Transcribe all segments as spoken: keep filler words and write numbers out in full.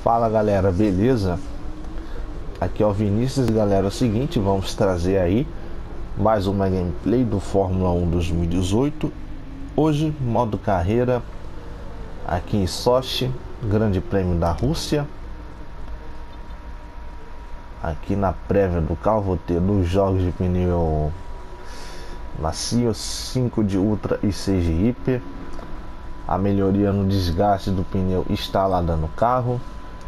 Fala galera, beleza? Aqui é o Vinícius, galera. É o seguinte, vamos trazer aí mais uma gameplay do Fórmula um dois mil e dezoito. Hoje, modo carreira aqui em Sochi, Grande Prêmio da Rússia. Aqui na prévia do carro vou ter dois jogos de pneu macio, cinco de ultra e seis de hiper. A melhoria no desgaste do pneu instalada no carro.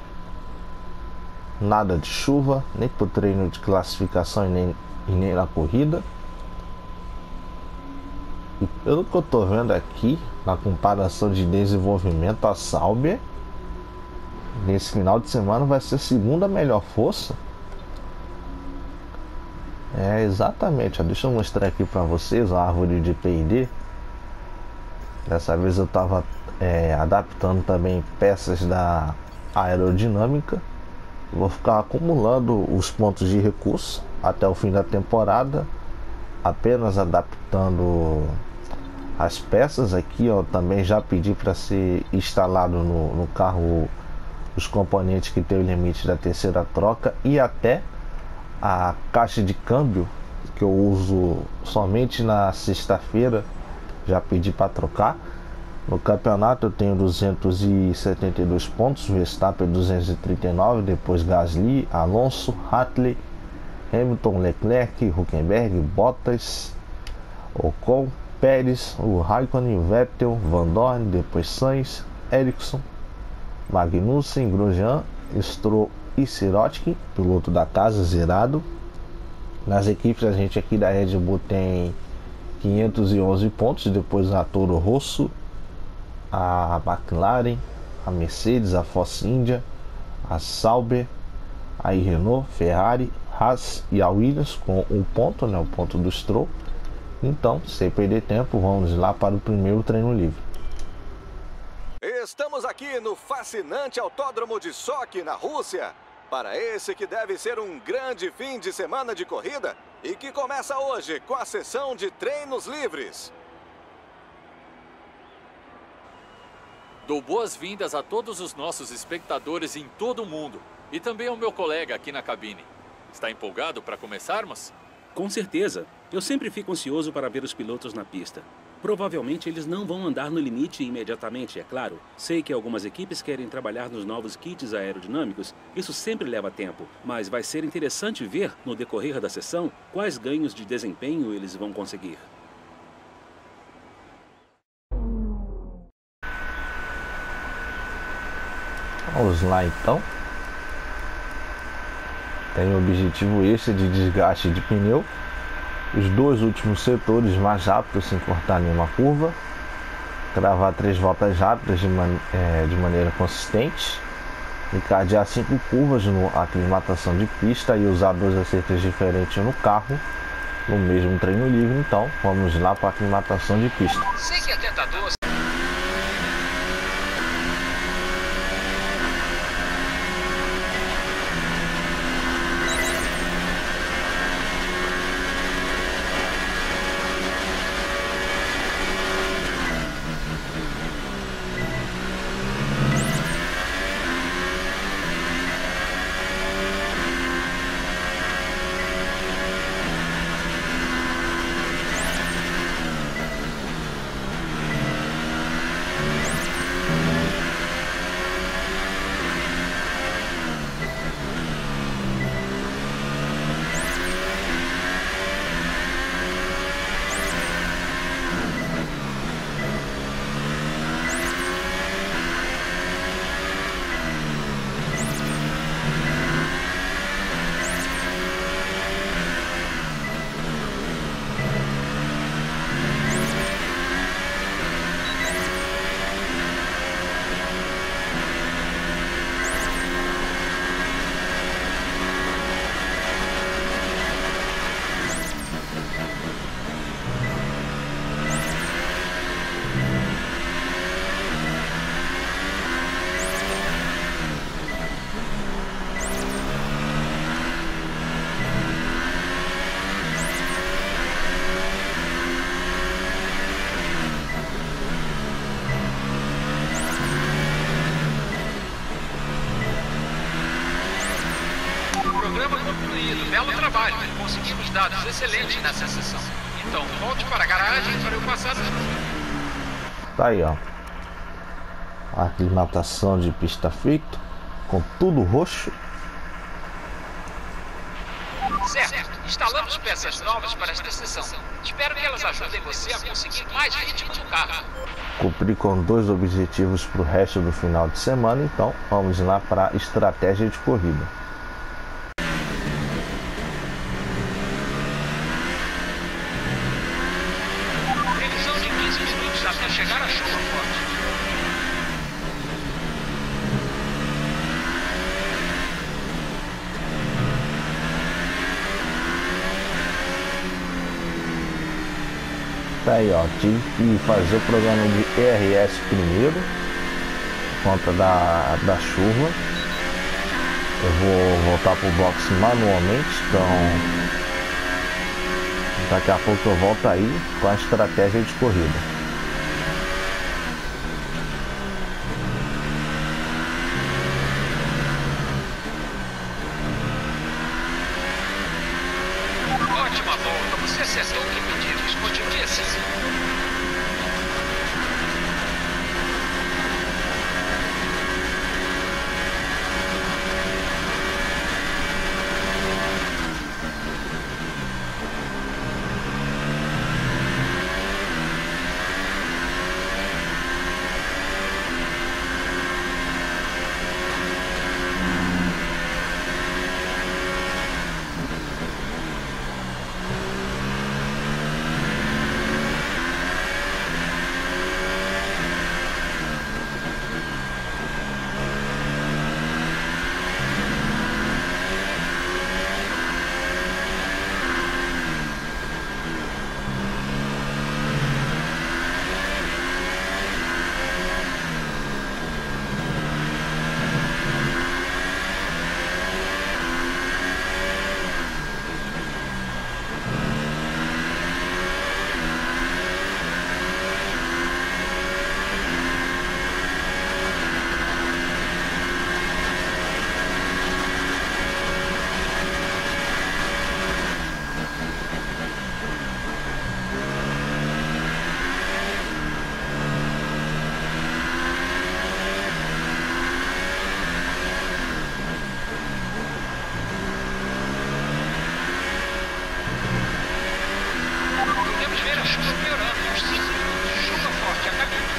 Nada de chuva, nem para o treino de classificação e nem, e nem na corrida. E pelo que eu tô vendo aqui, na comparação de desenvolvimento, a Sauber nesse final de semana vai ser a segunda melhor força. É, exatamente, ó, deixa eu mostrar aqui para vocês a árvore de P I D. Dessa vez eu estava é, adaptando também peças da aerodinâmica. Vou ficar acumulando os pontos de recurso até o fim da temporada, apenas adaptando as peças aqui, ó. Também já pedi para ser instalado no, no carro os componentes que tem o limite da terceira troca e até a caixa de câmbio que eu uso somente na sexta-feira. Já pedi para trocar. No campeonato eu tenho duzentos e setenta e dois pontos, Verstappen duzentos e trinta e nove, depois Gasly, Alonso, Hartley, Hamilton, Leclerc, Hülkenberg, Bottas, Ocon, Pérez, o Raikkonen, Vettel, Van Dorn, depois Sainz, Ericsson, Magnussen, Grosjean, Stroll e Sirotkin, piloto da casa, zerado. Nas equipes a gente aqui da Red Bull tem quinhentos e onze pontos, depois a Toro Rosso, a McLaren, a Mercedes, a Force India, a Sauber, a Renault, Ferrari, Haas e a Williams com um ponto, né, o ponto do Stroll. Então, sem perder tempo, vamos lá para o primeiro treino livre. Estamos aqui no fascinante Autódromo de Sochi, na Rússia, para esse que deve ser um grande fim de semana de corrida e que começa hoje com a sessão de treinos livres. Dou boas-vindas a todos os nossos espectadores em todo o mundo e também ao meu colega aqui na cabine. Está empolgado para começarmos? Com certeza. Eu sempre fico ansioso para ver os pilotos na pista. Provavelmente eles não vão andar no limite imediatamente, é claro. Sei que algumas equipes querem trabalhar nos novos kits aerodinâmicos. Isso sempre leva tempo, mas vai ser interessante ver, no decorrer da sessão, quais ganhos de desempenho eles vão conseguir. Vamos lá então. Tem o objetivo extra de desgaste de pneu. Os dois últimos setores mais rápidos sem cortar nenhuma curva. Cravar três voltas rápidas de, man é, de maneira consistente. Encadear cinco curvas na aclimatação de pista e usar dois acertos diferentes no carro no mesmo treino livre. Então vamos lá para a aclimatação de pista. Sei que é tentador. programa concluído. Belo trabalho. Conseguimos dados excelentes nessa sessão. Então, volte para a garagem para eu passar os números. Tá aí, ó. A aclimatação de pista feito, com tudo roxo. Certo. Instalamos peças novas para esta sessão. Espero que elas ajudem você a conseguir mais ritmo no carro. Cumpri com dois objetivos para o resto do final de semana, então vamos lá para a estratégia de corrida. Previsão de quinze minutos até chegar a chuva forte. Tá aí, ó, tive que fazer o programa de E R S primeiro, por conta da, da chuva. Eu vou voltar pro box manualmente, então daqui a pouco eu volto aí com a estratégia de corrida. Ótima volta. Você acertou o que pedimos. Continue assim. Podemos ver a chuva piorando. Uns cinco minutos. Chuva forte a caminho.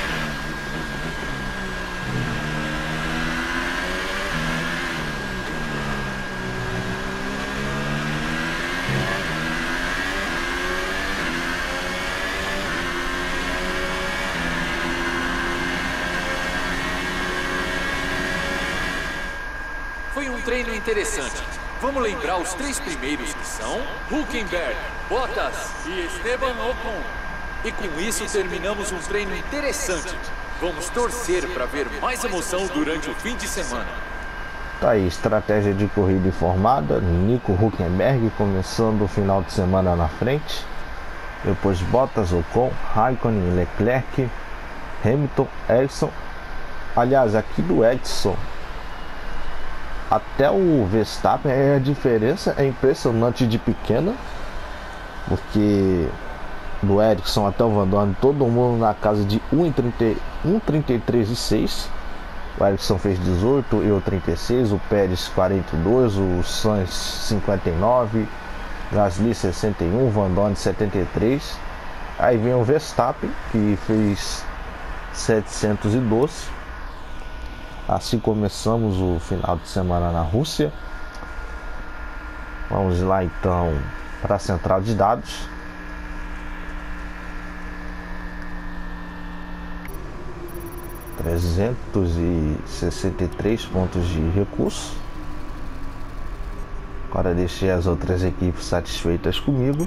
Foi um treino interessante. Vamos lembrar os três primeiros que são Hülkenberg, Bottas e Esteban Ocon. E com isso terminamos um treino interessante. Vamos torcer para ver mais emoção durante o fim de semana. Tá aí, estratégia de corrida informada. Nico Hülkenberg começando o final de semana na frente. Depois Bottas, Ocon, Raikkonen, Leclerc, Hamilton, Ericsson. Aliás, aqui do Edson até o Verstappen, a diferença é impressionante de pequena, porque do Ericsson até o Van Dorn, todo mundo na casa de um trinta e três e seis. O Ericsson fez dezoito, eu trinta e seis, o Pérez quarenta e dois, o Sainz cinquenta e nove, Gasly sessenta e um, Van Dorn setenta e três. Aí vem o Verstappen, que fez setecentos e doze. Assim começamos o final de semana na Rússia. Vamos lá então para a central de dados. trezentos e sessenta e três pontos de recurso. Agora deixei as outras equipes satisfeitas comigo.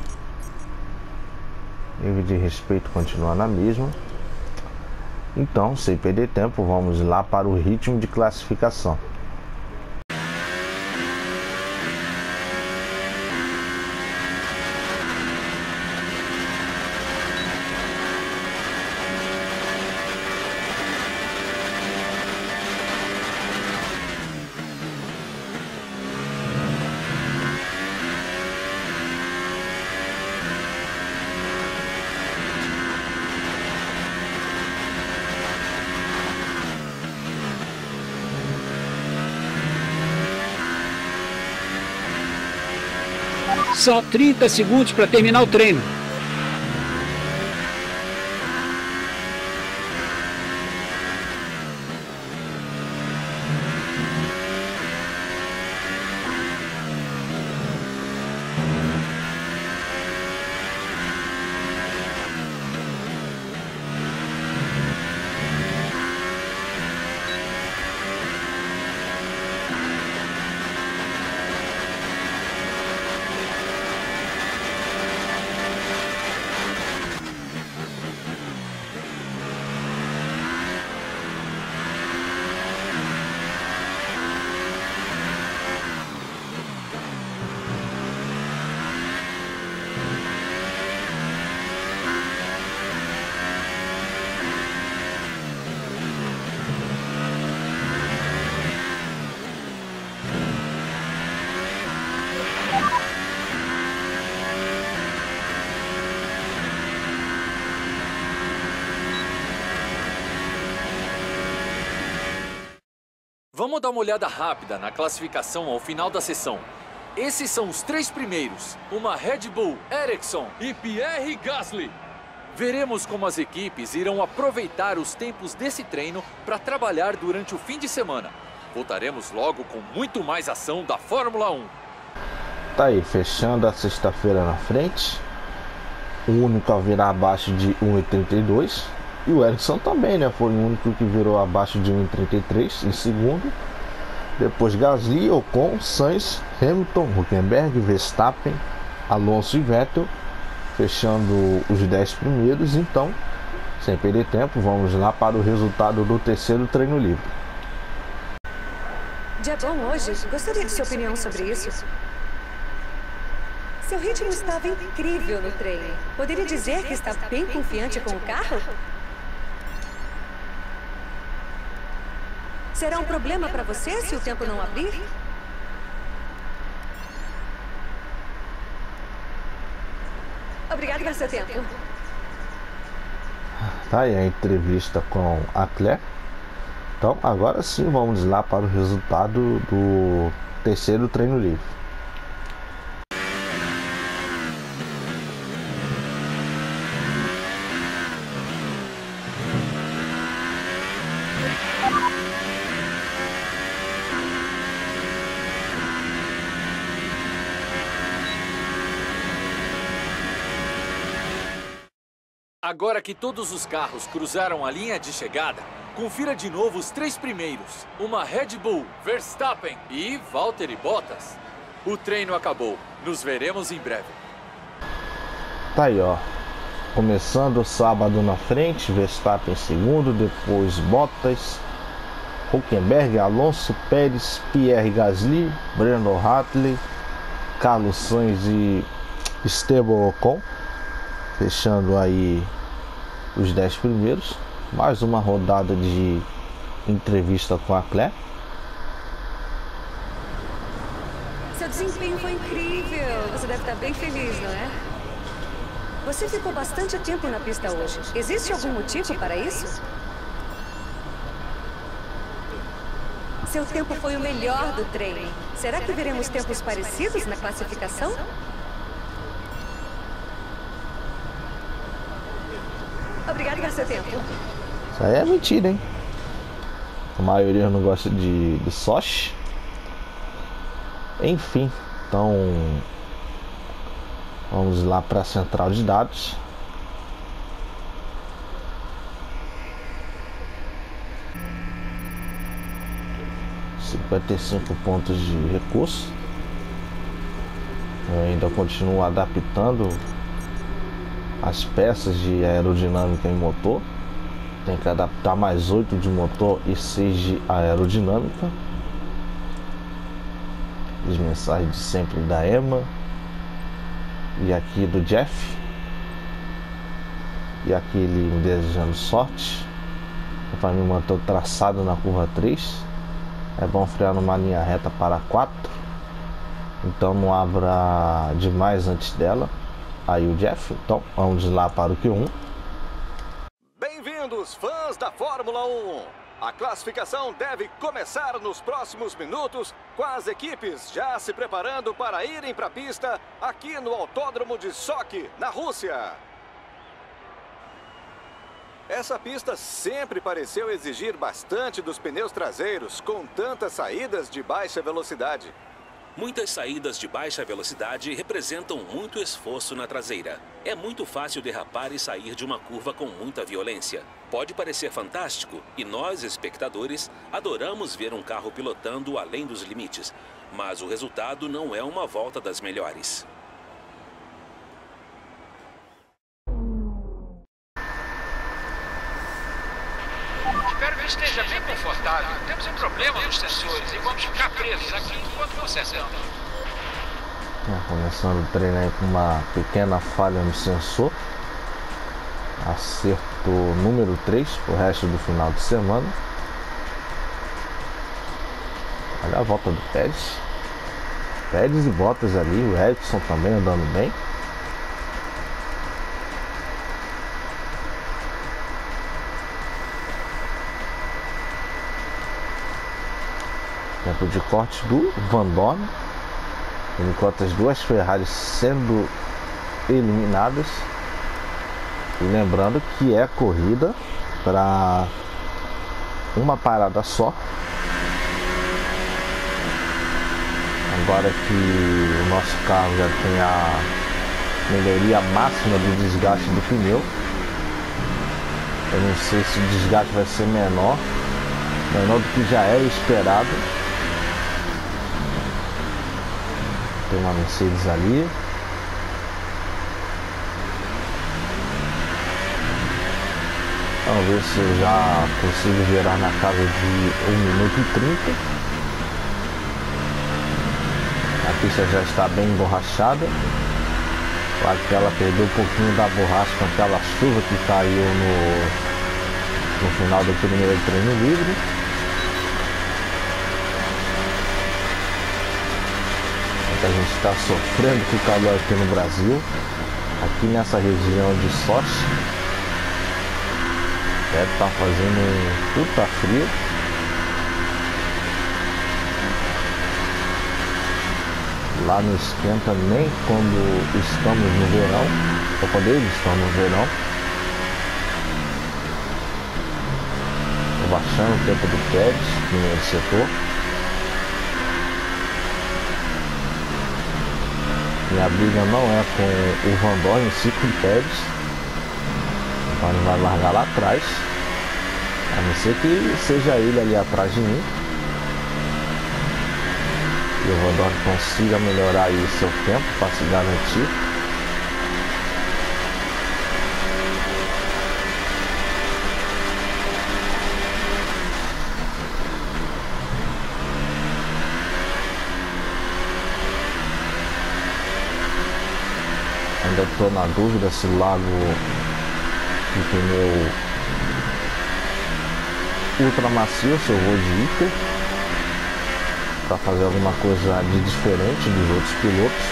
Nível de respeito continua na mesma. Então, sem perder tempo, vamos lá para o ritmo de classificação. Só trinta segundos para terminar o treino. Vamos dar uma olhada rápida na classificação ao final da sessão. Esses são os três primeiros, uma Red Bull, Ericsson e Pierre Gasly. Veremos como as equipes irão aproveitar os tempos desse treino para trabalhar durante o fim de semana. Voltaremos logo com muito mais ação da Fórmula um. Tá aí, fechando a sexta-feira na frente. O único a virar abaixo de um e trinta e dois. E o Ericsson também, né? Foi o único que virou abaixo de um e trinta e três em segundo. Depois Gasly, Ocon, Sainz, Hamilton, Hülkenberg, Verstappen, Alonso e Vettel, fechando os dez primeiros. Então, sem perder tempo, vamos lá para o resultado do terceiro treino livre. Dia bom hoje. Gostaria de sua opinião sobre isso. Seu ritmo estava incrível no treino. Poderia dizer que está bem confiante com o carro? Será um problema para você se o tempo não abrir? Obrigada pelo seu tempo. Tá aí a entrevista com a Claire. Então, agora sim, vamos lá para o resultado do terceiro treino livre. Agora que todos os carros cruzaram a linha de chegada, confira de novo os três primeiros. Uma Red Bull, Verstappen e Valtteri Bottas. O treino acabou. Nos veremos em breve. Tá aí, ó. Começando o sábado na frente, Verstappen em segundo, depois Bottas, Hülkenberg, Alonso, Pérez, Pierre Gasly, Brandon Hartley, Carlos Sainz e Esteban Ocon. Fechando aí os dez primeiros. Mais uma rodada de entrevista com a Claire. Seu desempenho foi incrível. Você deve estar bem feliz, não é? Você ficou bastante tempo na pista hoje. Existe algum motivo para isso? Seu tempo foi o melhor do treino. Será que veremos tempos parecidos na classificação? Obrigada pelo seu tempo. Isso aí é mentira, hein? A maioria não gosta de, de Sochi. Enfim, então vamos lá para a central de dados. cinquenta e cinco pontos de recurso. Eu ainda continuo adaptando as peças de aerodinâmica em motor. Tem que adaptar mais oito de motor e seis de aerodinâmica. As mensagens de sempre da Emma. E aqui do Jeff. E aqui ele me desejando sorte para me manter o traçado na curva três. É bom frear numa linha reta para quatro. Então não abra demais antes dela. Aí o Jeff, então vamos lá para o Q um. Bem-vindos, fãs da Fórmula um! A classificação deve começar nos próximos minutos, com as equipes já se preparando para irem para a pista aqui no Autódromo de Sochi, na Rússia. Essa pista sempre pareceu exigir bastante dos pneus traseiros, com tantas saídas de baixa velocidade. Muitas saídas de baixa velocidade representam muito esforço na traseira. É muito fácil derrapar e sair de uma curva com muita violência. Pode parecer fantástico e nós, espectadores, adoramos ver um carro pilotando além dos limites. Mas o resultado não é uma volta das melhores. Espero que esteja bem confortável. Temos um problema nos sensores e vamos ficar presos aqui enquanto consertamos. É, começando o treino aí com uma pequena falha no sensor. Acerto número três pro resto do final de semana. Olha a volta do Pérez. Pérez e Bottas ali, o Edson também andando bem. Tempo de corte do Van Dorn, enquanto as duas Ferraris sendo eliminadas. E lembrando que é corrida para uma parada só. Agora que o nosso carro já tem a melhoria máxima do desgaste do pneu, eu não sei se o desgaste vai ser menor, menor do que já é esperado. Tem uma Mercedes ali. Vamos ver se eu já consigo virar na casa de um minuto e trinta. A pista já está bem emborrachada. Claro que ela perdeu um pouquinho da borracha com aquela chuva que caiu no, no final do primeiro treino livre. A gente está sofrendo com o calor aqui no Brasil, aqui nessa região de Sochi. Deve estar fazendo um puta frio. Lá não esquenta nem quando estamos no verão, ou quando eles estão no verão. Estou baixando o tempo do Pérez no setor. Minha briga não é com o Van Dorn, sim com o Pérez. Então ele vai largar lá atrás. A não ser que seja ele ali atrás de mim. E o Van Dorn consiga melhorar aí o seu tempo para se garantir. Ainda estou na dúvida se largo o pneu ultra macio, se eu vou de Iker, para fazer alguma coisa de diferente dos outros pilotos.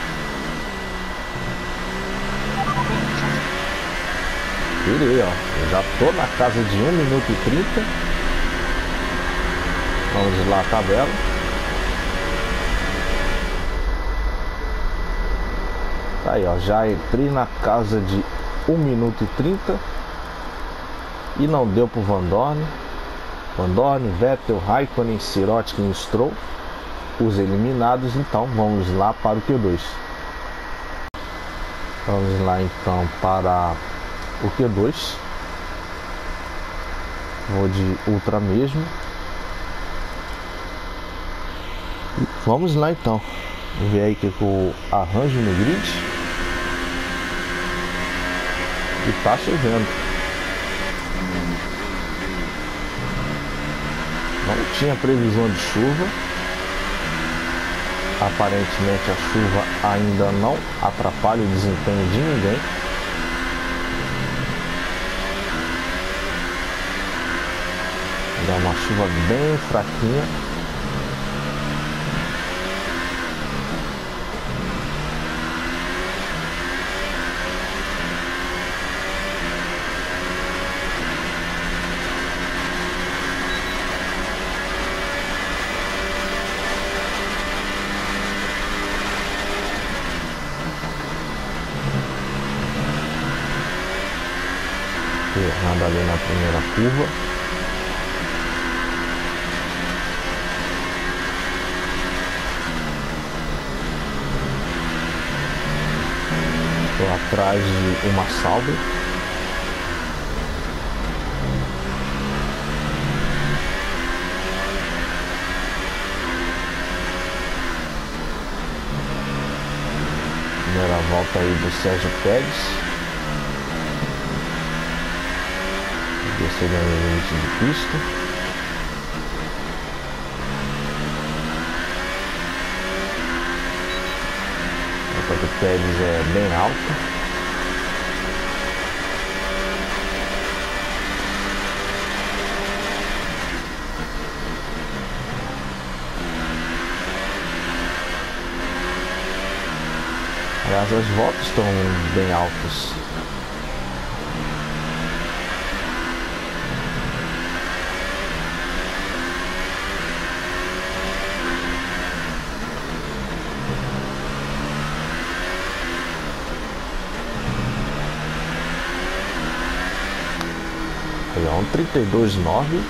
Virei, ó, eu já estou na casa de um minuto e trinta. Vamos lá a tabela. Tá aí, ó, já entrei na casa de um minuto e trinta e não deu pro Van Dorn. Van Dorn, Vettel, Raikkonen, Sirotkin e Stroll, os eliminados. Então vamos lá para o Q dois. Vamos lá então para o Q dois. Vou de Ultra mesmo. Vamos lá então. Vamos ver aí que eu arranjo no grid. E tá chovendo. Não tinha previsão de chuva. Aparentemente a chuva ainda não atrapalha o desempenho de ninguém. É uma chuva bem fraquinha. ali na primeira curva. Estou atrás de uma Sauber. Primeira volta aí do Sérgio Pérez. Descendo no limite de pista. A volta do Pérez é bem alta. Aliás, as voltas estão bem altas. Aí, ó, um trinta e dois nove.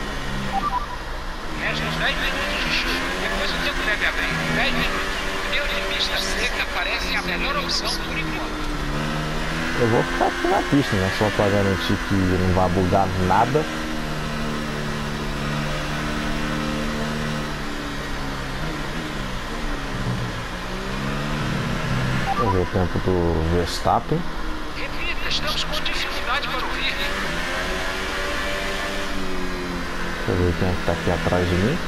Restam uns dez minutos de chuva. Depois o tempo deve abrir. dez minutos. Pneu de pista seca parece a melhor opção por enquanto. Eu vou ficar aqui na pista, né? Só para garantir que não vai bugar nada. Vamos ver o tempo do Verstappen. Repita, estamos com dificuldade para ouvir. Deixa eu ver quem é que tá aqui atrás de mim.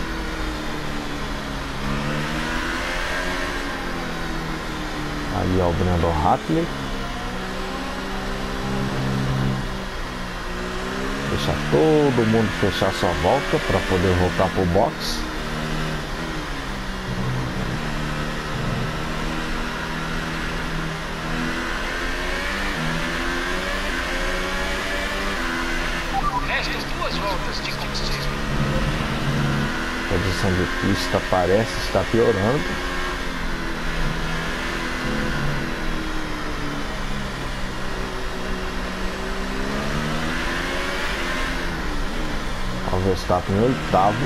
Ali, ó, o Brandon Hartley. Deixa todo mundo fechar sua volta para poder voltar pro box. Restam duas voltas de combustível. A condição de pista parece estar piorando. O Verstappen em oitavo.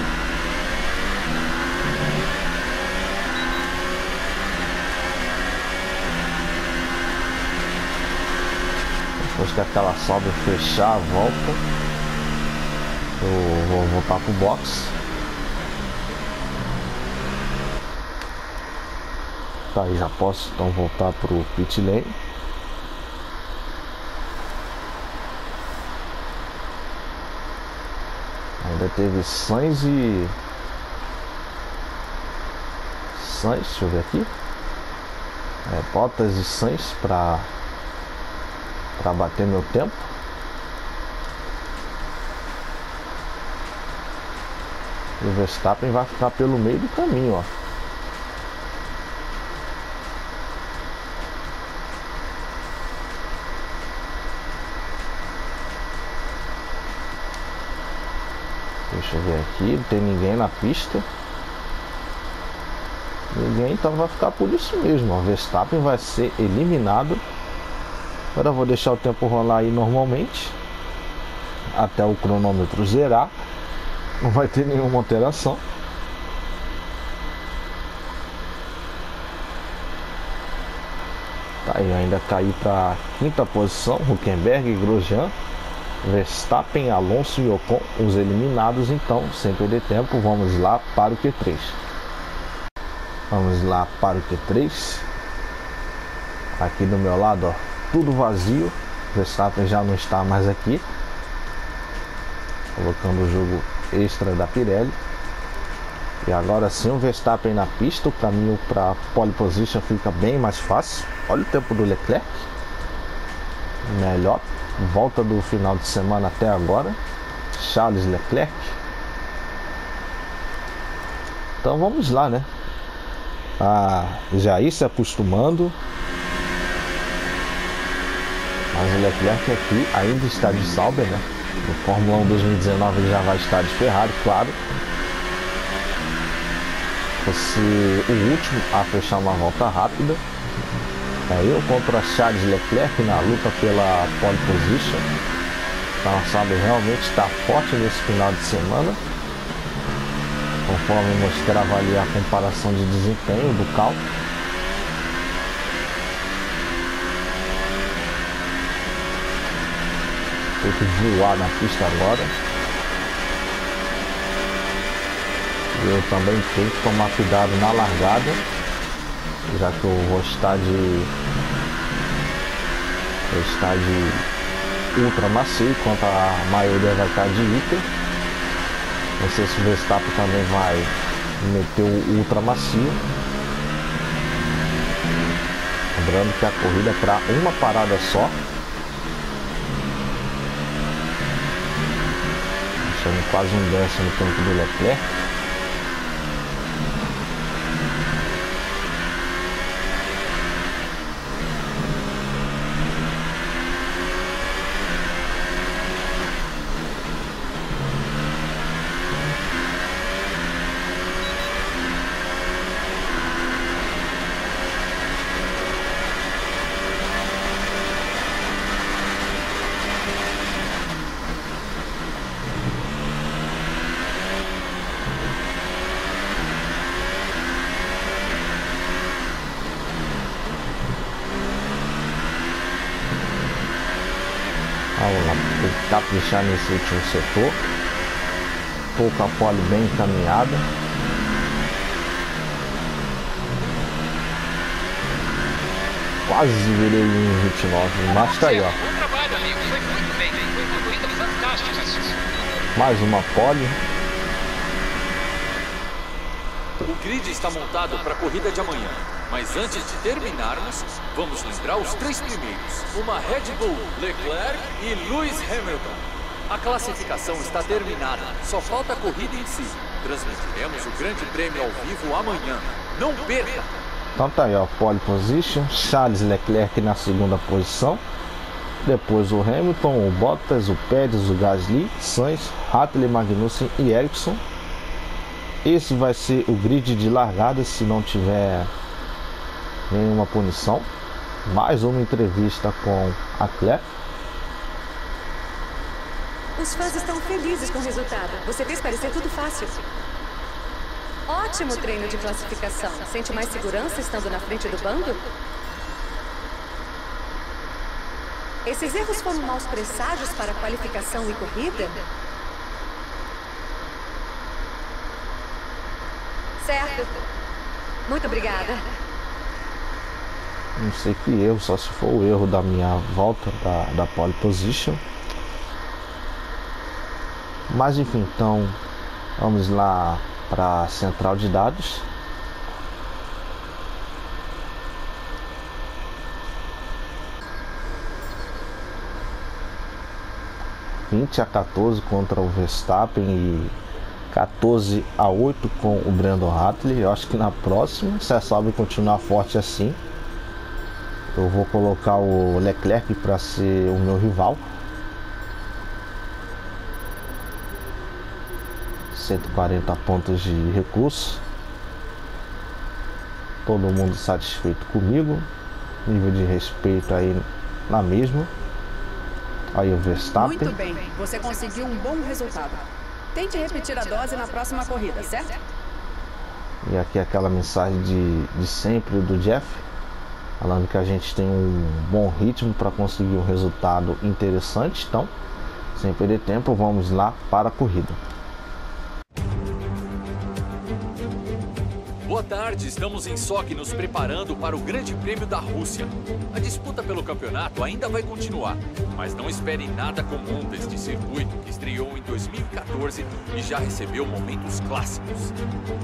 Depois que aquela sobe fechar a volta, eu vou voltar pro box. Tá, aí já posso então voltar pro pit lane. Ainda teve Sainz e Sainz, deixa eu ver aqui. É, Bottas e Sainz para para bater meu tempo. E o Verstappen vai ficar pelo meio do caminho, ó. Deixa eu ver aqui, não tem ninguém na pista. Ninguém, então vai ficar por isso mesmo. O Verstappen vai ser eliminado. Agora eu vou deixar o tempo rolar aí normalmente, até o cronômetro zerar. Não vai ter nenhuma alteração. Tá aí, ainda caí para quinta posição. Hülkenberg, Grosjean, Verstappen, Alonso e Ocon, os eliminados. Então, sem perder tempo, vamos lá para o Q três. Vamos lá para o Q três. Aqui do meu lado, ó, tudo vazio. Verstappen já não está mais aqui. Colocando o jogo extra da Pirelli. E agora sim o Verstappen na pista. O caminho para pole position fica bem mais fácil. Olha o tempo do Leclerc. Melhor volta do final de semana até agora. Charles Leclerc. Então vamos lá, né? Ah, já ir se acostumando. Mas o Leclerc aqui ainda está de Sauber, né? No Fórmula um dois mil e dezenove ele já vai estar de Ferrari, claro. Fosse o último a fechar uma volta rápida. É eu contra Charles Leclerc na luta pela pole position. Então, sabe, realmente está forte nesse final de semana. Conforme mostrava ali a comparação de desempenho do carro. Tem que voar na pista agora. Eu também tenho que tomar cuidado na largada, já que eu vou estar de vou estar de ultra macio, enquanto a maioria vai estar de hiper. Não sei se o Verstappen também vai meter o ultra macio. Lembrando que a corrida é para uma parada só. Deixando quase um décimo no tempo do Leclerc. Vamos lá, caprichar nesse último setor. Pouca pole bem encaminhada. Quase virei em vinte e nove, mas tá aí, ó. Bom trabalho, amigo. Foi muito bem. Foi uma corrida fantástica. Mais uma pole. O grid está montado para a corrida de amanhã. Mas antes de terminarmos, vamos lembrar os três primeiros. Uma Red Bull, Leclerc e Lewis Hamilton. A classificação está terminada, só falta a corrida em si. Transmitiremos o Grande Prêmio ao vivo amanhã. Não perca! Então tá aí, ó, pole position, Charles Leclerc na segunda posição. Depois o Hamilton, o Bottas, o Pérez, o Gasly, Sainz, Hattel, Magnussen e Ericsson. Esse vai ser o grid de largada se não tiver nenhuma punição. Mais uma entrevista com a Claire. Os fãs estão felizes com o resultado. Você fez parecer tudo fácil. Ótimo treino de classificação. Sente mais segurança estando na frente do bando? Esses erros foram maus presságios para a qualificação e corrida? Certo. Muito obrigada. Não sei que erro, só se for o erro da minha volta da, da pole position. Mas enfim, então vamos lá para a central de dados. vinte a quatorze contra o Verstappen e quatorze a oito com o Brandon Hartley. Eu acho que na próxima, se a Sauber continuar forte assim, eu vou colocar o Leclerc para ser o meu rival. cento e quarenta pontos de recurso. Todo mundo satisfeito comigo. Nível de respeito aí na mesma. Aí o Verstappen. Muito bem, você conseguiu um bom resultado. Tente repetir a dose na próxima corrida, certo? E aqui aquela mensagem de, de sempre do Jeff, falando que a gente tem um bom ritmo para conseguir um resultado interessante. Então, sem perder tempo, vamos lá para a corrida. Boa tarde, estamos em Sochi nos preparando para o Grande Prêmio da Rússia. A disputa pelo campeonato ainda vai continuar, mas não espere nada comum deste circuito que estreou em dois mil e quatorze e já recebeu momentos clássicos.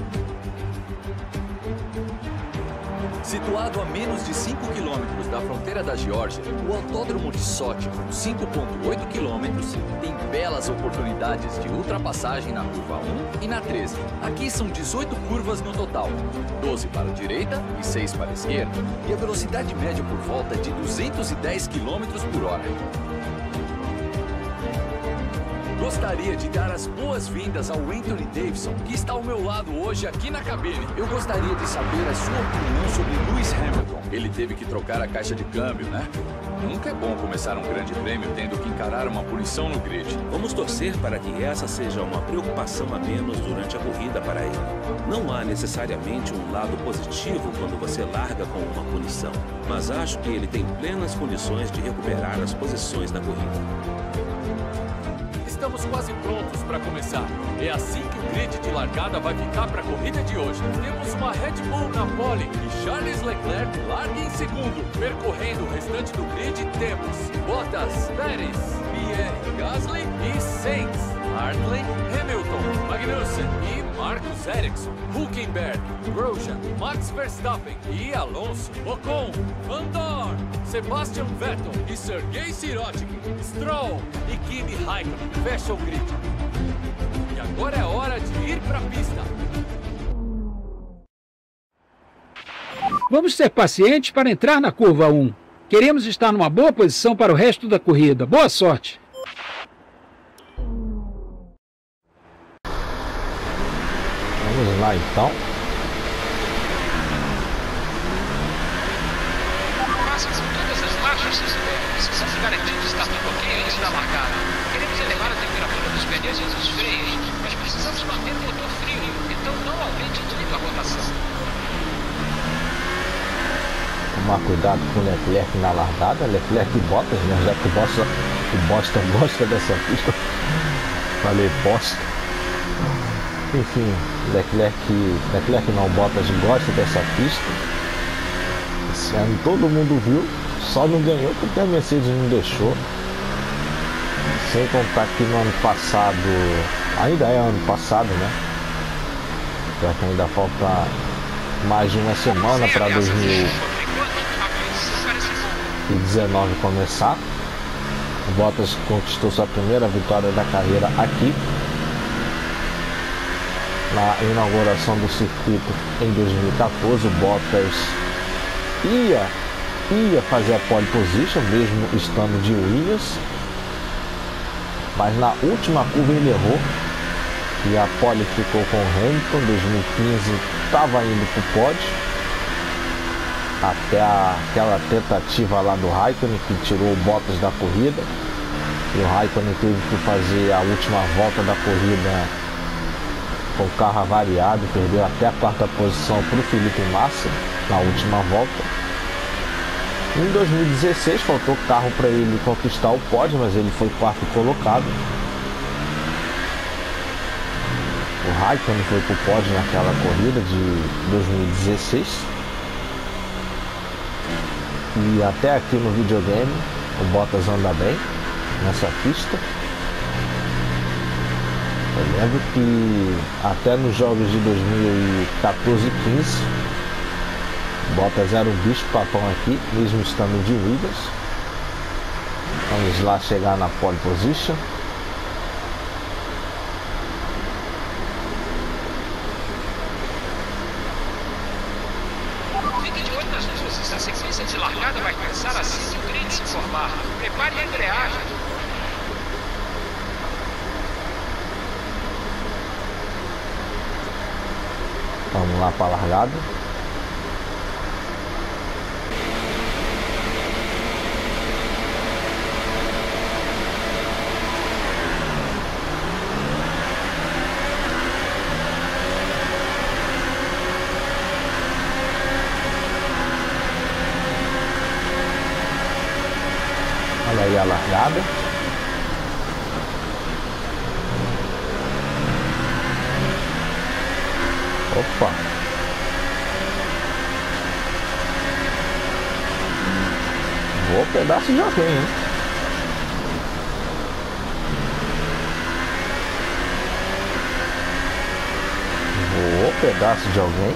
Situado a menos de cinco quilômetros da fronteira da Geórgia, o Autódromo de Sochi, com cinco vírgula oito quilômetros, tem belas oportunidades de ultrapassagem na curva um e na treze. Aqui são dezoito curvas no total, doze para a direita e seis para a esquerda, e a velocidade média por volta é de duzentos e dez quilômetros por hora. gostaria de dar as boas-vindas ao Anthony Davidson, que está ao meu lado hoje aqui na cabine. Eu gostaria de saber a sua opinião sobre Lewis Hamilton. Ele teve que trocar a caixa de câmbio, né? Nunca é bom começar um grande prêmio tendo que encarar uma punição no grid. Vamos torcer para que essa seja uma preocupação a menos durante a corrida para ele. Não há necessariamente um lado positivo quando você larga com uma punição, mas acho que ele tem plenas condições de recuperar as posições na corrida. Estamos quase prontos para começar. É assim que o grid de largada vai ficar para a corrida de hoje. Temos uma Red Bull na pole e Charles Leclerc larga em segundo. Percorrendo o restante do grid temos Bottas, Pérez, Pierre Gasly e Sainz, Hartley, Hamilton, Magnussen e Marcus Ericsson, Hülkenberg, Grosjean, Max Verstappen e Alonso, Ocon, Van Dorn, Sebastian Vettel e Sergei Sirotkin, Stroll e Kimi Raikkonen fecham o grid. E agora é hora de ir para a pista. Vamos ser pacientes para entrar na curva um. Queremos estar numa boa posição para o resto da corrida. Boa sorte! Vamos lá então. Façam todas as marchas, precisamos garantir que está tudo ok antes da largada. Queremos elevar a temperatura dos pneus e dos freios, mas precisamos manter o motor frio, então não aumente muito a rotação. Tomar cuidado com o Leclerc na largada, Leclerc e Bottas, né? Já que o Bottas, o Bottas gosta dessa pista. Falei bosta. Enfim, Leclerc, Leclerc não, Bottas gosta dessa pista. Esse ano todo mundo viu, só não ganhou porque a Mercedes não deixou. Sem contar que no ano passado, ainda é ano passado, né? Já que ainda falta mais de uma semana para dois mil e dezenove começar. O Bottas conquistou sua primeira vitória da carreira aqui, na inauguração do circuito em dois mil e quatorze. O Bottas ia, ia fazer a pole position, mesmo estando de Williams, mas na última curva ele errou e a pole ficou com o Hamilton. Em dois mil e quinze estava indo para o pódio, até a, aquela tentativa lá do Raikkonen que tirou o Bottas da corrida, e o Raikkonen teve que fazer a última volta da corrida com o carro avariado, perdeu até a quarta posição para o Felipe Massa na última volta. Em dois mil e dezesseis faltou carro para ele conquistar o pódio, mas ele foi quarto colocado. O Raikkonen foi para o pódio naquela corrida de dois mil e dezesseis. E até aqui no videogame o Bottas anda bem nessa pista. Eu lembro que até nos jogos de dois mil e quatorze e quinze o Bottas era um bicho papão aqui, mesmo estando de Williams. Vamos lá chegar na pole position. Fique de olho nas luzes, a sequência de largada vai começar assim que o grid se formar. Prepare a embreagem. Vamos lá para a largada. Olha aí a largada. Opa! Boa pedaço de alguém, hein? Boa pedaço de alguém.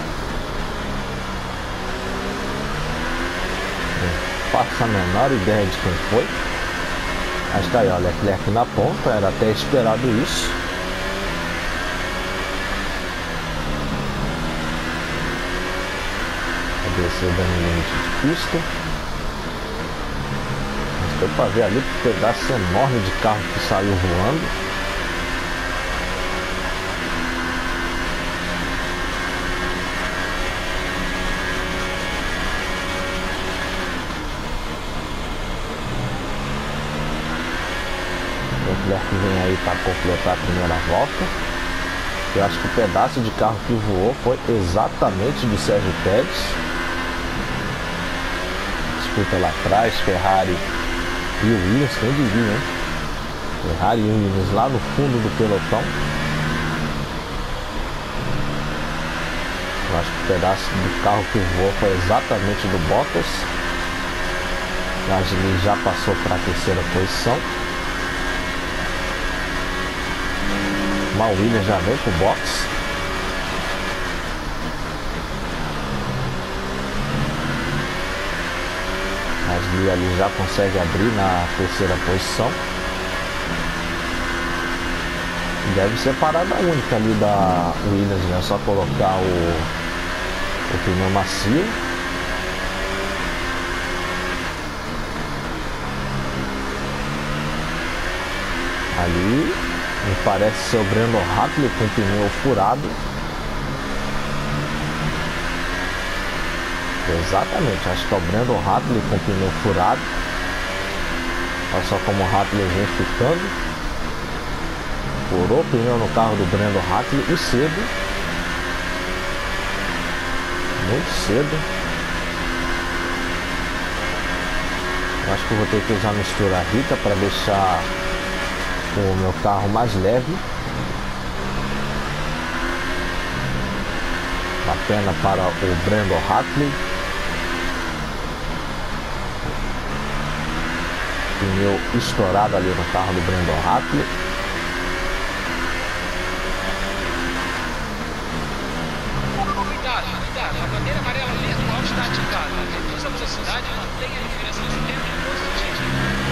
Não faço a menor ideia de quem foi. Mas tá aí, ó, Leclerc na ponta, era até esperado isso. Desceu dando limite de pista. Mas deu pra ver ali o pedaço enorme de carro que saiu voando. Leclerc vem aí para completar a primeira volta. Eu acho que o pedaço de carro que voou foi exatamente do Sérgio Pérez. Disputa lá atrás, Ferrari e o Williams, quem diria, hein? Ferrari e o Williams lá no fundo do pelotão. Eu acho que o pedaço do carro que voou foi exatamente do Bottas. Gasly já passou para a terceira posição. O Williams já vem pro box. Gasly ali já consegue abrir na terceira posição. Deve ser parada única ali da Williams, né? Só colocar o, o pneu macio. Ali me parece ser o Brandon Hartley com o pneu furado. Exatamente, acho que é o Brandon Hartley com o pneu furado. Olha só como o Hartley vem ficando. Furou o pneu no carro do Brandon Hartley e cedo. Muito cedo. Eu acho que eu vou ter que usar a mistura Rita para deixar o meu carro mais leve. Uma pena para o Brandon Hartley. Pneu estourado ali no carro do Brandon Hartley. Cuidado, cuidado, a bandeira amarela virtual está ativada. Reduz a velocidade e mantenha a diferença de tempo positivo.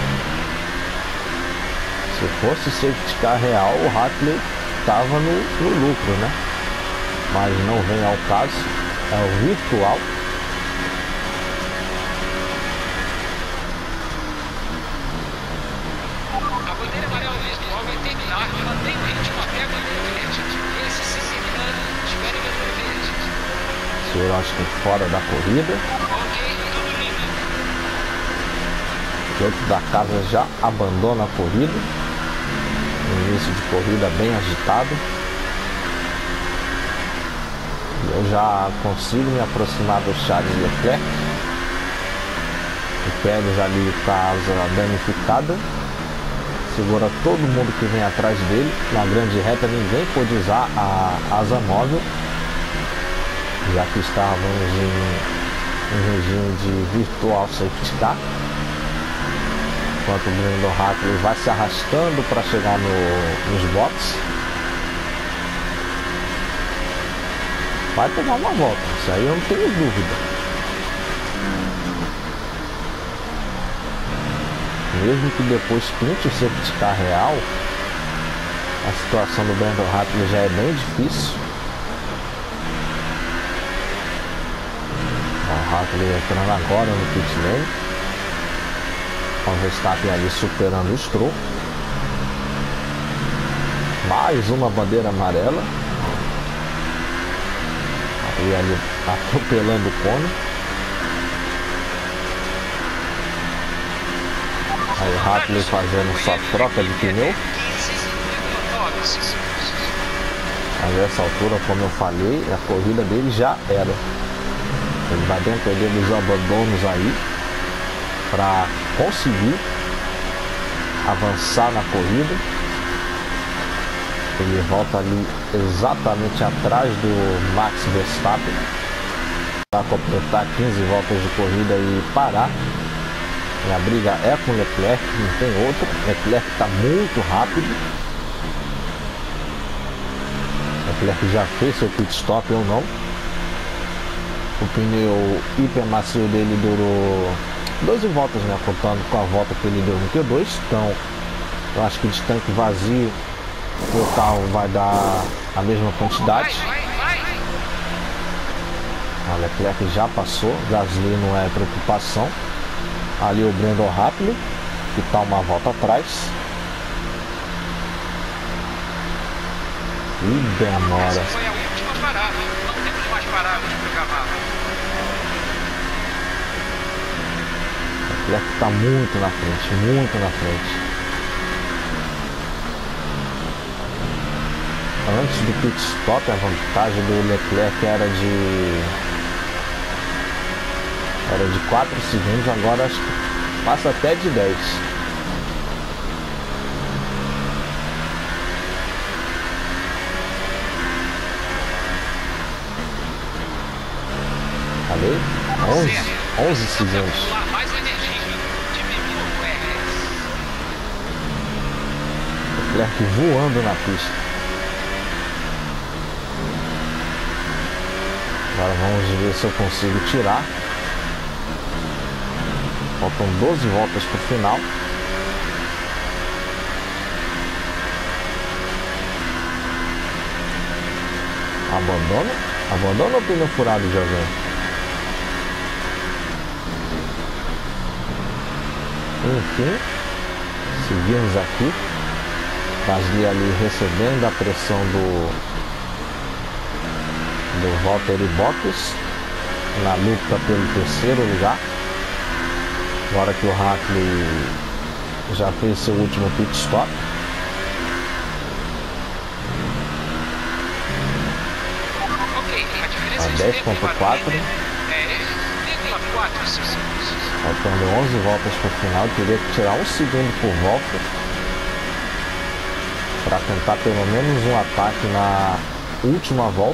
Se fosse safety car real, o Hartley estava no, no lucro, né? Mas não vem ao caso, é o virtual. A bandeira amarela virtual vai terminar, mantenha o ritmo até a bandeira verde. Esse se terminando, espere a bandeira verde. Senhor, acho que fora da corrida. Ok, tudo lindo. O piloto da casa já abandona a corrida. Início de corrida bem agitado. Eu já consigo me aproximar do Charles Leclerc. O Pérez ali com a asa danificada. Segura todo mundo que vem atrás dele. Na grande reta ninguém pôde usar a asa móvel, já que estávamos em um regime de virtual safety car. Enquanto o Brandon Hartley vai se arrastando para chegar no, nos boxes. Vai tomar uma volta, isso aí eu não tenho dúvida. Mesmo que depois pinte o safety car real, a situação do Brandon Hartley já é bem difícil. O Hartley entrando agora no pit lane. O Verstappen ali superando o Stroll. Mais uma bandeira amarela. E ali atropelando o cone. Aí o Hartley fazendo só troca de pneu. Mas nessa altura, como eu falei, a corrida dele já era. Ele vai dentro dele dos abandonos aí para conseguir avançar na corrida. Ele volta ali exatamente atrás do Max Verstappen para completar quinze voltas de corrida e parar. E a briga é com o Leclerc, não tem outra. Leclerc está muito rápido. Leclerc já fez seu pit stop ou não. O pneu hiper macio dele durou doze voltas, né? Contando com a volta que ele deu no Q dois. Então, eu acho que de tanque vazio o carro vai dar a mesma quantidade. A Leclerc já passou, Gasly não é preocupação. Ali o Brandon Hartley, que está uma volta atrás. E demora. Essa foi a última parada. Não temos mais paradas para cavalo. A Leclerc está muito na frente, muito na frente. antes do pit stop, a vantagem do Leclerc era de era de quatro segundos, agora acho que passa até de dez. Falei? onze segundos. Leclerc voando na pista. Agora vamos ver se eu consigo tirar. Faltam doze voltas para o final. Abandona? Abandona o pneu furado de alguém? Enfim, seguimos aqui. Gasly ali recebendo a pressão do do Valtteri Bottas na luta pelo terceiro lugar. Agora que o Hartley já fez seu último pit stop. A dez ponto quatro. Faltando onze voltas para o final, teria que tirar um segundo por volta para tentar pelo menos um ataque na última volta.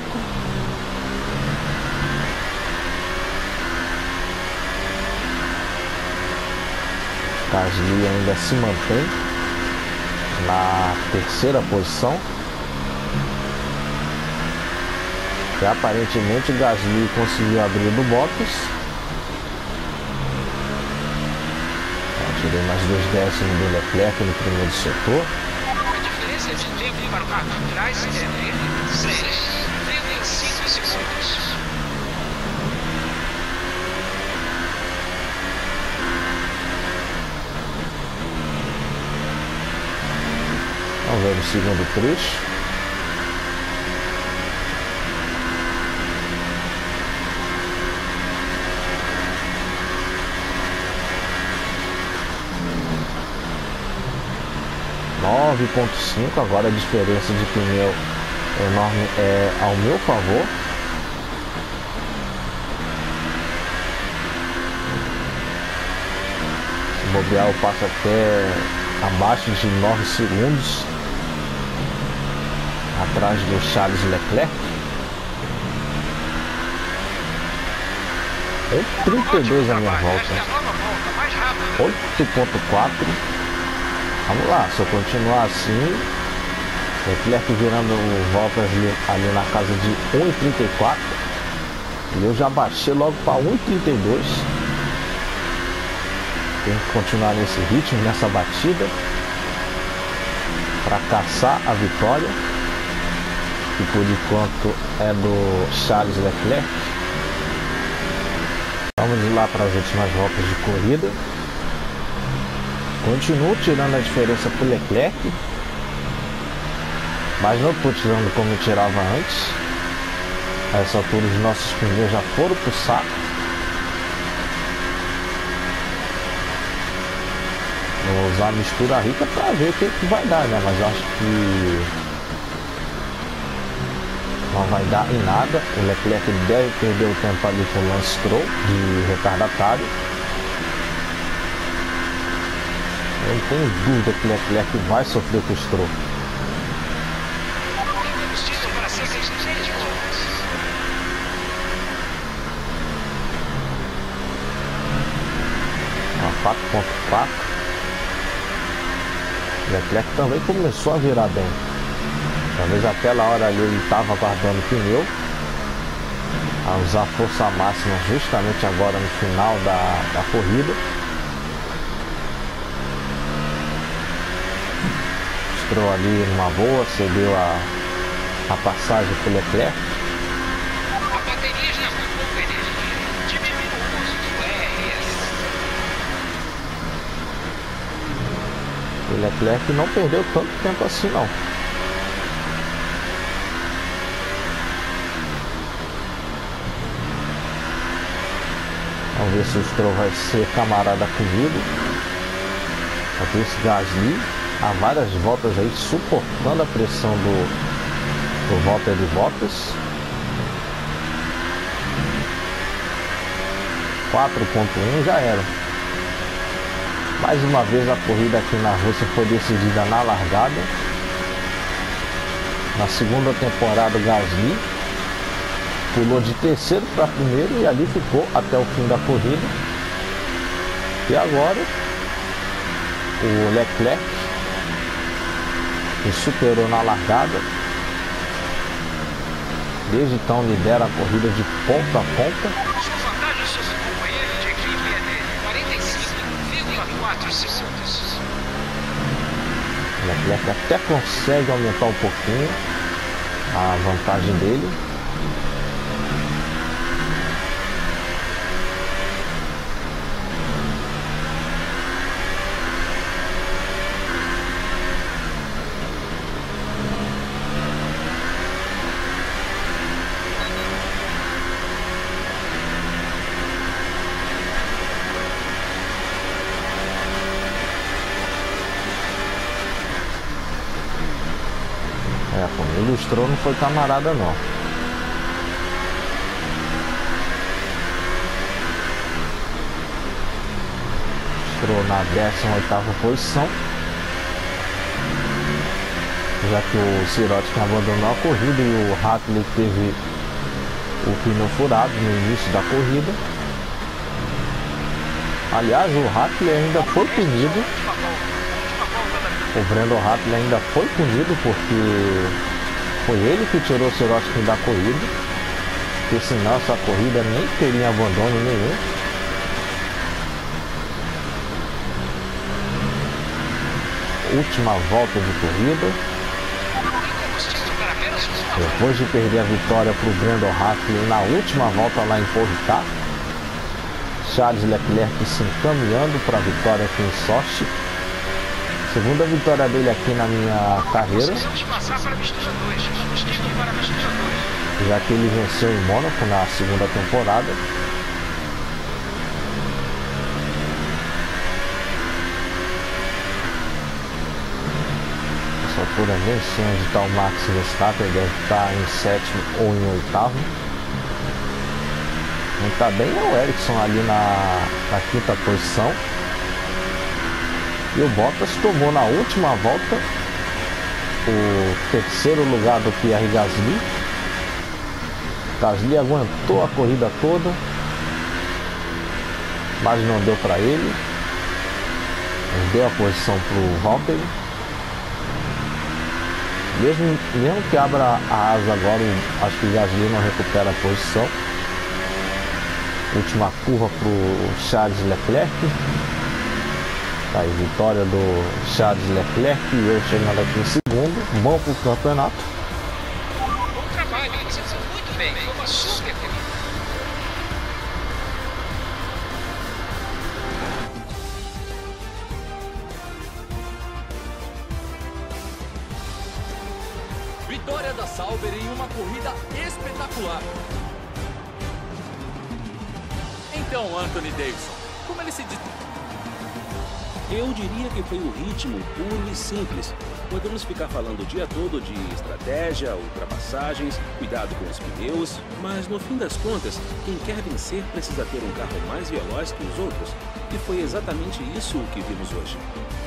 Gasly ainda se mantém na terceira posição. E aparentemente Gasly conseguiu abrir do Bottas. Tirei mais dois décimos do Leclerc no primeiro setor. A diferença de tempo para o carro de trás é de seis vírgula cinco segundos. Vamos ver o segundo trecho. nove ponto cinco, agora a diferença de pneu enorme é ao meu favor. Se bobear eu passo até abaixo de nove segundos atrás do Charles Leclerc. oito trinta e dois a minha volta. oito ponto quatro. Vamos lá, se eu continuar assim, Leclerc virando voltas ali, ali na casa de um e trinta e quatro, e eu já baixei logo para um e trinta e dois. Tenho que continuar nesse ritmo, nessa batida, para caçar a vitória, que por enquanto é do Charles Leclerc. Vamos lá para as últimas voltas de corrida. Continuo tirando a diferença para o Leclerc, mas não estou tirando como eu tirava antes. A essa altura os nossos pneus já foram para o saco. Vou usar a mistura rica para ver o que, que vai dar, né? Mas eu acho que não vai dar em nada. O Leclerc deve perder o tempo ali com o Lance Stroll de retardatário. Eu não tenho dúvida que o Leclerc vai sofrer com o Stroll. quatro ponto quatro. O Leclerc também começou a virar bem. Talvez aquela hora ali ele estava guardando o pneu, a usar força máxima justamente agora no final da, da corrida. Entrou ali numa boa, cedeu a, a passagem para o Leclerc. A bateria já foi pouca energia. Diminui o uso do R S. O Leclerc não perdeu tanto tempo assim não. Vamos ver se o Stroll vai ser camarada comigo. Aqui esse Gasly há várias voltas aí suportando a pressão do, O Valtteri Bottas. quatro ponto um já era. Mais uma vez a corrida aqui na Rússia foi decidida na largada. Na segunda temporada, Gasly pulou de terceiro para primeiro e ali ficou até o fim da corrida. E agora o Leclerc, que superou na largada, desde então lidera a corrida de ponta a ponta. Sua vantagem sobre o companheiro de equipe é de quarenta e cinco vírgula quatro segundos. O Leclerc até consegue aumentar um pouquinho a vantagem dele. É, como ilustrou, não foi camarada não. Ilustrou na décima oitava posição, já que o Sirotkin abandonou a corrida e o Hartley teve o pneu furado no início da corrida. Aliás, o Hartley ainda foi punido. O Brandon Hartley ainda foi punido porque foi ele que tirou o Sirotkin da corrida, porque senão essa corrida nem teria abandono nenhum. Última volta de corrida. Depois de perder a vitória para o Brandon Hartley na última volta lá em Paul Ricard, Charles Leclerc se encaminhando para a vitória aqui em Sochi. Segunda vitória dele aqui na minha carreira, já que ele venceu em Mônaco na segunda temporada. Nessa altura nem sei onde está o Max Verstappen, deve estar em sétimo ou em oitavo. Quem está bem é o Ericsson ali na, na quinta posição. E o Bottas tomou na última volta o terceiro lugar do Pierre Gasly. Gasly aguentou a corrida toda, mas não deu para ele. Deu a posição para o Valtteri. Mesmo, mesmo que abra a asa agora, acho que o Gasly não recupera a posição. Última curva para o Charles Leclerc. Tá aí, vitória do Charles Leclerc e eu chegando aqui em segundo. Bom pro campeonato. Bom trabalho, você fez muito bem. Foi uma super corrida. Vitória da Sauber em uma corrida espetacular. Então, Anthony Davidson, como ele se diz? Eu diria que foi o ritmo puro e simples. Podemos ficar falando o dia todo de estratégia, ultrapassagens, cuidado com os pneus, mas no fim das contas, quem quer vencer precisa ter um carro mais veloz que os outros. E foi exatamente isso que vimos hoje.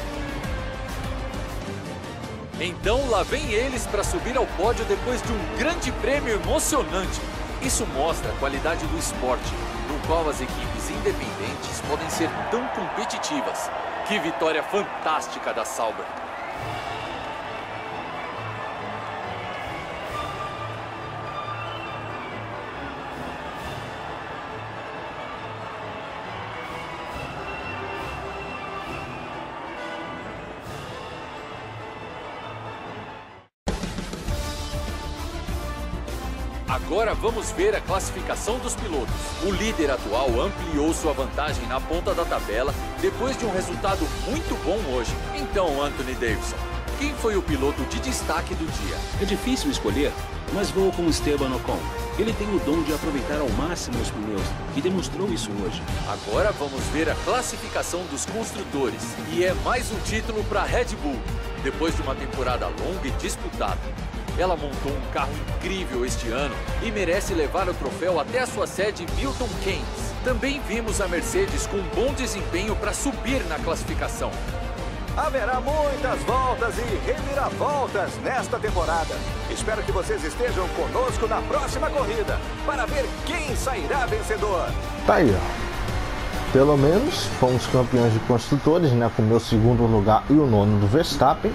Então lá vem eles para subir ao pódio depois de um grande prêmio emocionante. Isso mostra a qualidade do esporte, no qual as equipes independentes podem ser tão competitivas. Que vitória fantástica da Sauber! Agora vamos ver a classificação dos pilotos. O líder atual ampliou sua vantagem na ponta da tabela depois de um resultado muito bom hoje. Então, Anthony Davidson, quem foi o piloto de destaque do dia? É difícil escolher, mas vou com Esteban Ocon. Ele tem o dom de aproveitar ao máximo os pneus e demonstrou isso hoje. Agora vamos ver a classificação dos construtores. E é mais um título para a Red Bull, depois de uma temporada longa e disputada. Ela montou um carro incrível este ano e merece levar o troféu até a sua sede Milton Keynes. Também vimos a Mercedes com um bom desempenho para subir na classificação. Haverá muitas voltas e reviravoltas nesta temporada. Espero que vocês estejam conosco na próxima corrida para ver quem sairá vencedor. Tá aí, ó. Pelo menos fomos campeões de construtores, né? Com o meu segundo lugar e o nono do Verstappen.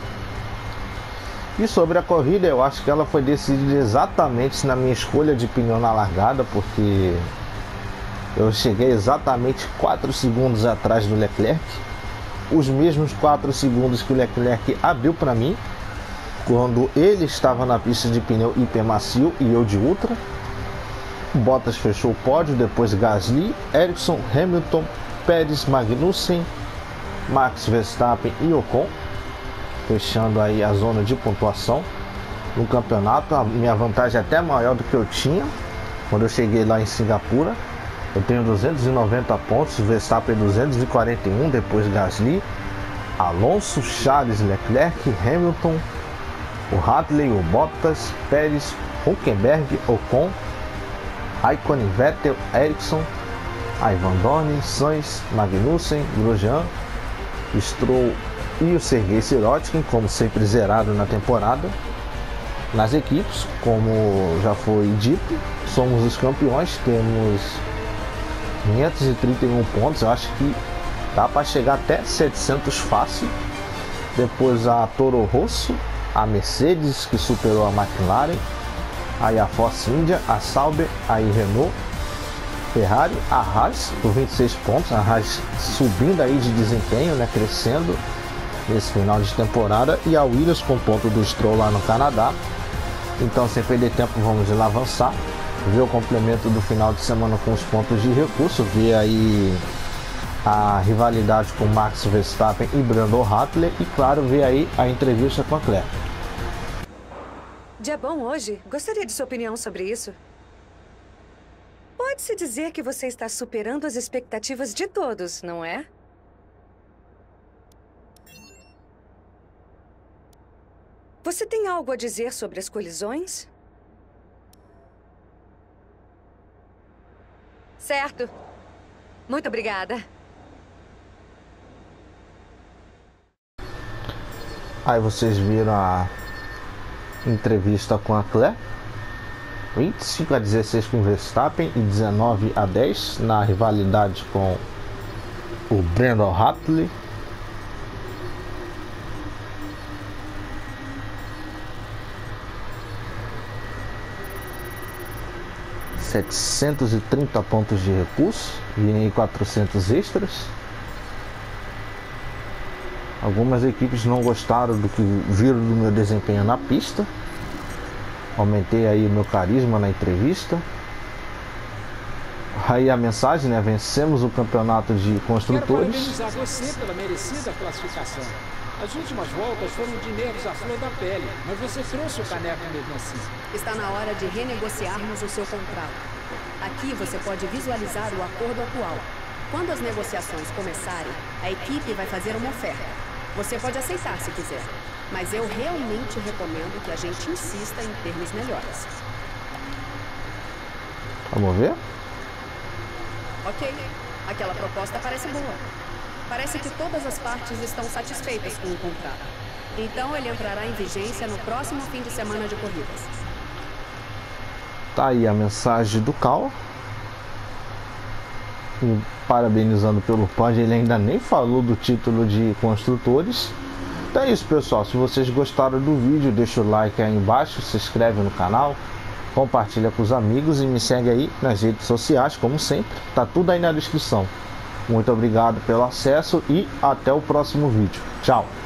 E sobre a corrida, eu acho que ela foi decidida exatamente na minha escolha de pneu na largada, porque eu cheguei exatamente quatro segundos atrás do Leclerc. Os mesmos quatro segundos que o Leclerc abriu para mim quando ele estava na pista de pneu hiper macio e eu de ultra. Bottas fechou o pódio, depois Gasly, Ericsson, Hamilton, Pérez, Magnussen, Max Verstappen e Ocon, fechando aí a zona de pontuação no campeonato. A minha vantagem é até maior do que eu tinha quando eu cheguei lá em Singapura. Eu tenho duzentos e noventa pontos, Verstappen duzentos e quarenta e um, depois Gasly, Alonso, Charles, Leclerc, Hamilton, o Hartley, o Bottas, Pérez, Hülkenberg, Ocon, Raikkonen, Vettel, Ericsson, Ivan Dorn, Sainz, Magnussen, Grosjean, Stroll e o Sergei Sirotkin, como sempre zerado na temporada. Nas equipes, como já foi dito, somos os campeões, temos quinhentos e trinta e um pontos, eu acho que dá para chegar até setecentos fácil. Depois a Toro Rosso, a Mercedes, que superou a McLaren, aí a Force India, a Sauber, aí Renault, Ferrari, a Haas por vinte e seis pontos, a Haas subindo aí de desempenho, né, crescendo nesse final de temporada, e a Williams com ponto do Stroll lá no Canadá. Então, sem perder tempo, vamos lá avançar, ver o complemento do final de semana com os pontos de recurso, ver aí a rivalidade com Max Verstappen e Brandon Hartley e, claro, ver aí a entrevista com a Claire. Dia bom hoje. Gostaria de sua opinião sobre isso. Pode-se dizer que você está superando as expectativas de todos, não é? Você tem algo a dizer sobre as colisões? Certo. Muito obrigada. Aí vocês viram a entrevista com a Claire. vinte e cinco a dezesseis com o Verstappen e dezenove a dez na rivalidade com o Brandon Hartley. setecentos e trinta pontos de recurso e quatrocentos extras. Algumas equipes não gostaram do que viram do meu desempenho na pista. Aumentei aí o meu carisma na entrevista. Aí a mensagem, né? Vencemos o campeonato de construtores. Quero parabenizar você pela merecida classificação. As últimas voltas foram de nervos à flor da pele, mas você trouxe o caneco mesmo assim. Está na hora de renegociarmos o seu contrato. Aqui você pode visualizar o acordo atual. Quando as negociações começarem, a equipe vai fazer uma oferta. Você pode aceitar se quiser, mas eu realmente recomendo que a gente insista em termos melhores. Vamos ver? Ok, aquela proposta parece boa. Parece que todas as partes estão satisfeitas com o contrato. Então ele entrará em vigência no próximo fim de semana de corridas. Tá aí a mensagem do Cal. E parabenizando pelo pódio, ele ainda nem falou do título de construtores. Então é isso, pessoal. Se vocês gostaram do vídeo, deixa o like aí embaixo, se inscreve no canal, compartilha com os amigos e me segue aí nas redes sociais, como sempre. Tá tudo aí na descrição. Muito obrigado pelo acesso e até o próximo vídeo. Tchau!